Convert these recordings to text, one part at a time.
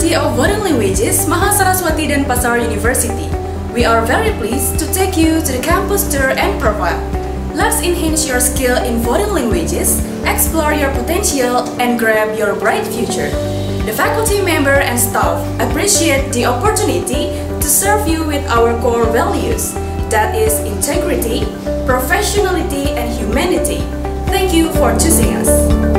Faculty of Foreign Languages, Mahasaraswati Denpasar University. We are very pleased to take you to the campus tour and profile. Let's enhance your skill in foreign languages, explore your potential, and grab your bright future. The faculty member and staff appreciate the opportunity to serve you with our core values, that is integrity, professionality, and humanity. Thank you for choosing us.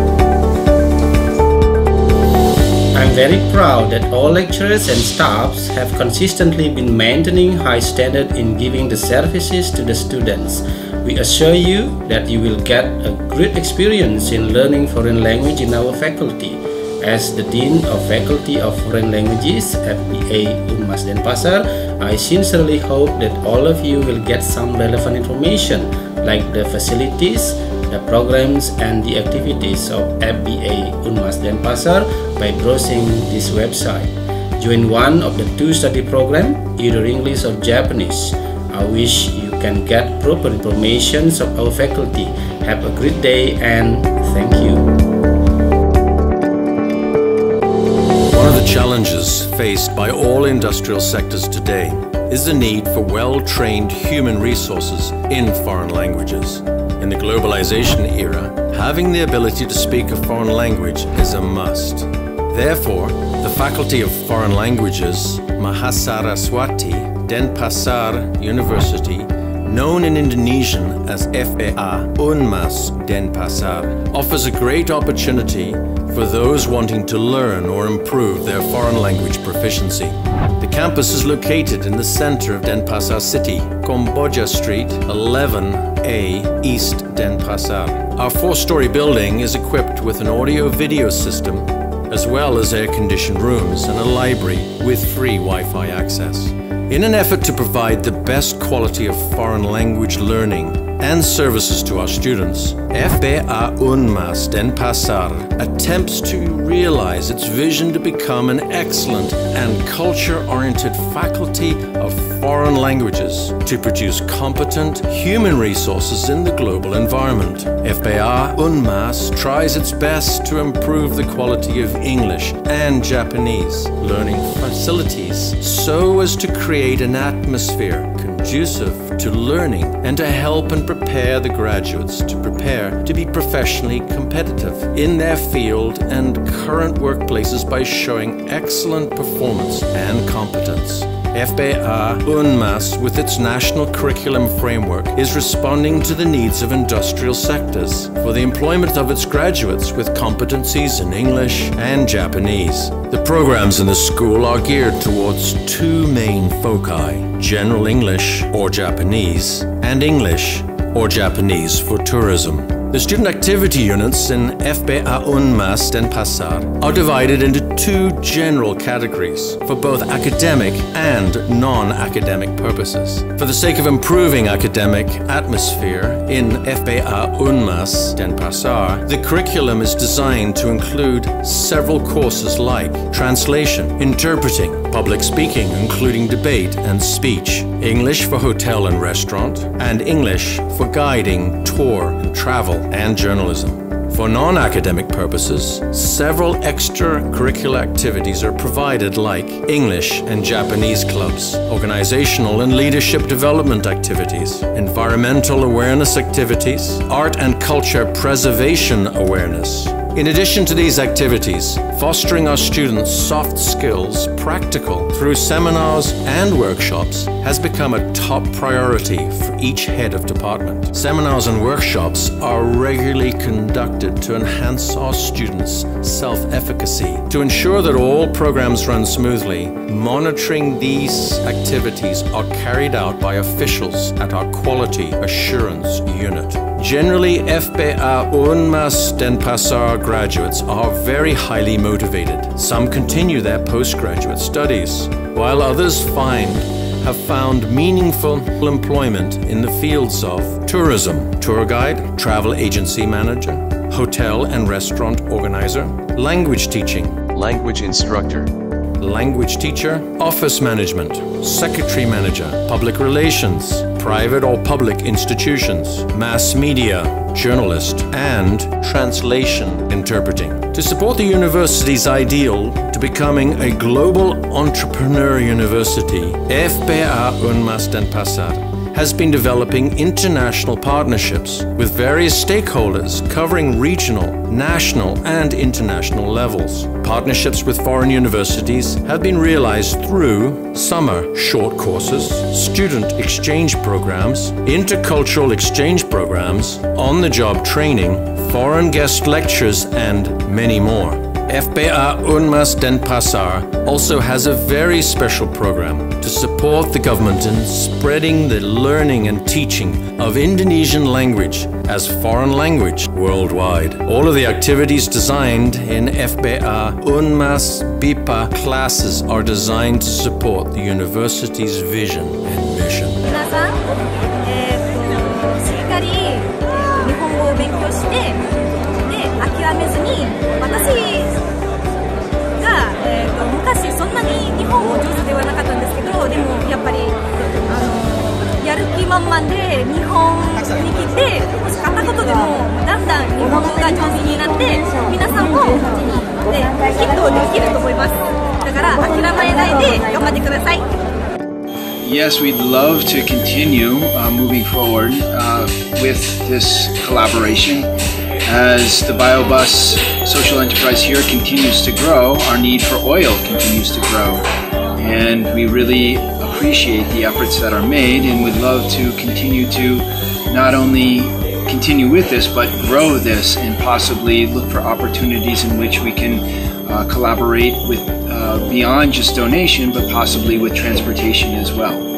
I'm very proud that all lecturers and staffs have consistently been maintaining high standard in giving the services to the students. We assure you that you will get a great experience in learning foreign language in our faculty. As the Dean of Faculty of Foreign Languages, FBA Unmas Denpasar, I sincerely hope that all of you will get some relevant information like the facilities, the programs and the activities of FBA Unmas Denpasar by browsing this website. Join one of the two study programs, either English or Japanese. I wish you can get proper information of our faculty. Have a great day and thank you. One of the challenges faced by all industrial sectors today is the need for well-trained human resources in foreign languages. In the globalization era, having the ability to speak a foreign language is a must. Therefore, the Faculty of Foreign Languages, Mahasaraswati Denpasar University, known in Indonesian as FBA Unmas Denpasar, offers a great opportunity for those wanting to learn or improve their foreign language proficiency. The campus is located in the center of Denpasar City, Kamboja Street, 11A, East Denpasar. Our four-story building is equipped with an audio-video system, as well as air-conditioned rooms and a library with free Wi-Fi access. In an effort to provide the best quality of foreign language learning and services to our students, FBA Unmas Denpasar attempts to realize its vision to become an excellent and culture-oriented faculty of foreign languages to produce competent human resources in the global environment. FBA Unmas tries its best to improve the quality of English and Japanese learning facilities so as to create an atmosphere conducive to learning and to help and prepare the graduates to prepare to be professionally competitive in their field and current workplaces by showing excellent performance and competence. FBA Unmas, with its national curriculum framework, is responding to the needs of industrial sectors for the employment of its graduates with competencies in English and Japanese. The programs in the school are geared towards two main foci: General English or Japanese, and English or Japanese for tourism. The student activity units in FBA Unmas Denpasar are divided into two general categories for both academic and non-academic purposes. For the sake of improving academic atmosphere in FBA Unmas Denpasar, the curriculum is designed to include several courses like translation, interpreting, public speaking including debate and speech, English for hotel and restaurant, and English for guiding, tour, and travel, and journalism. For non-academic purposes, several extracurricular activities are provided like English and Japanese clubs, organizational and leadership development activities, environmental awareness activities, art and culture preservation awareness. In addition to these activities, fostering our students' soft skills practical through seminars and workshops has become a top priority for each head of department. Seminars and workshops are regularly conducted to enhance our students' self-efficacy. To ensure that all programs run smoothly, monitoring these activities are carried out by officials at our Quality Assurance Unit. Generally, FBA Unmas Denpasar graduates are very highly motivated. Some continue their postgraduate studies, while others have found meaningful employment in the fields of tourism, tour guide, travel agency manager, hotel and restaurant organizer, language teaching, language instructor, language teacher, office management, secretary manager, public relations, private or public institutions, mass media, journalist, and translation interpreting. To support the university's ideal to becoming a global entrepreneur university, FPA Unmas Denpasar has been developing international partnerships with various stakeholders covering regional, national, and international levels. Partnerships with foreign universities have been realized through summer short courses, student exchange programs, intercultural exchange programs, on-the-job training, foreign guest lectures, and many more. FPA Unmas Denpasar also has a very special program to support the government in spreading the learning and teaching of Indonesian language as foreign language worldwide. All of the activities designed in FPA Unmas BIPA classes are designed to support the university's vision and mission. 皆さん、しっかり日本語を勉強して、で諦めずに、私が、昔そんなに日本語上手ではなかったんですけど、でもやっぱりやる気満々で日本に来て、片言でもだんだん日本語が上手になって、皆さんも、きっとできると思います。だから諦めないで頑張ってください。 Yes, we'd love to continue moving forward with this collaboration. As the BioBus social enterprise here continues to grow, our need for oil continues to grow. And we really appreciate the efforts that are made, and would love to continue to not only continue with this, but grow this and possibly look for opportunities in which we can collaborate with beyond just donation, but possibly with transportation as well.